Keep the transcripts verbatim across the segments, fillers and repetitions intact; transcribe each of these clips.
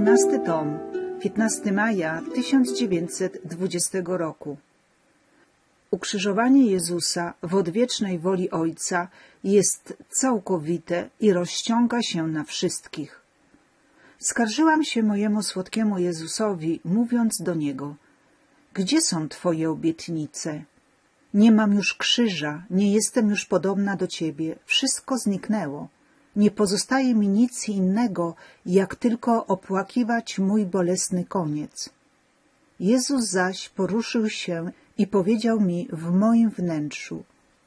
dwunasty tom, piętnastego maja tysiąc dziewięćset dwudziestego roku. Ukrzyżowanie Jezusa w odwiecznej woli Ojca jest całkowite i rozciąga się na wszystkich. Skarżyłam się mojemu słodkiemu Jezusowi, mówiąc do Niego: gdzie są Twoje obietnice? Nie mam już krzyża, nie jestem już podobna do Ciebie, wszystko zniknęło. Nie pozostaje mi nic innego, jak tylko opłakiwać mój bolesny koniec. Jezus zaś poruszył się i powiedział mi w moim wnętrzu: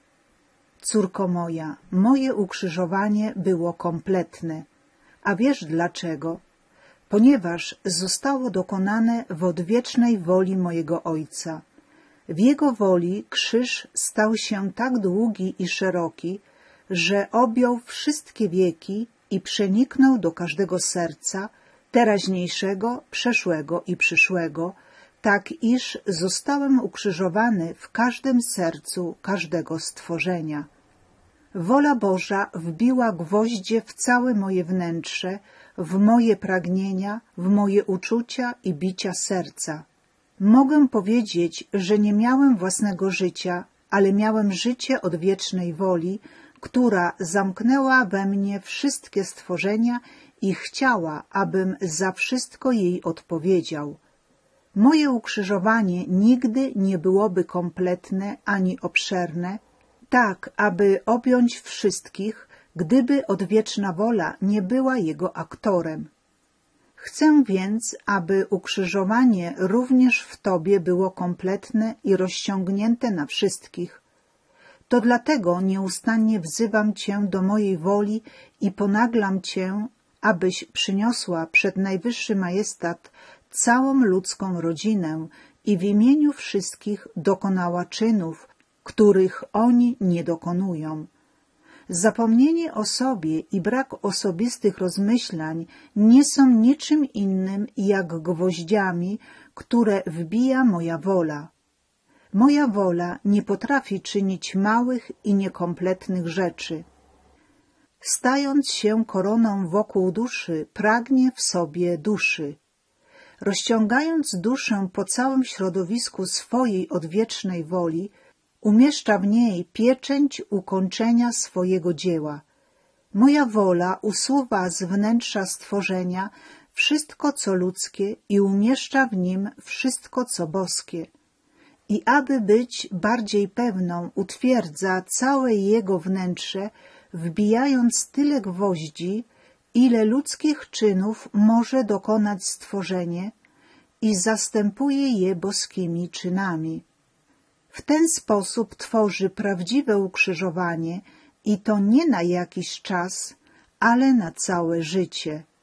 córko moja, moje ukrzyżowanie było kompletne. A wiesz dlaczego? Ponieważ zostało dokonane w odwiecznej woli mojego Ojca. W Jego woli krzyż stał się tak długi i szeroki, że objął wszystkie wieki i przeniknął do każdego serca, teraźniejszego, przeszłego i przyszłego, tak iż zostałem ukrzyżowany w każdym sercu każdego stworzenia. Wola Boża wbiła gwoździe w całe moje wnętrze, w moje pragnienia, w moje uczucia i bicia serca. Mogę powiedzieć, że nie miałem własnego życia, ale miałem życie odwiecznej woli, która zamknęła we mnie wszystkie stworzenia i chciała, abym za wszystko jej odpowiedział. Moje ukrzyżowanie nigdy nie byłoby kompletne ani obszerne, tak aby objąć wszystkich, gdyby odwieczna wola nie była jego aktorem. Chcę więc, aby ukrzyżowanie również w Tobie było kompletne i rozciągnięte na wszystkich. To dlatego nieustannie wzywam Cię do mojej woli i ponaglam Cię, abyś przyniosła przed najwyższy majestat całą ludzką rodzinę i w imieniu wszystkich dokonała czynów, których oni nie dokonują. Zapomnienie o sobie i brak osobistych rozmyślań nie są niczym innym jak gwoździami, które wbija moja wola. Moja wola nie potrafi czynić małych i niekompletnych rzeczy. Stając się koroną wokół duszy, pragnie w sobie duszy. Rozciągając duszę po całym środowisku swojej odwiecznej woli, umieszcza w niej pieczęć ukończenia swojego dzieła. Moja wola usuwa z wnętrza stworzenia wszystko, co ludzkie i umieszcza w nim wszystko, co boskie. I aby być bardziej pewną, utwierdza całe jego wnętrze, wbijając tyle gwoździ, ile ludzkich czynów może dokonać stworzenie, i zastępuje je boskimi czynami. W ten sposób tworzy prawdziwe ukrzyżowanie i to nie na jakiś czas, ale na całe życie.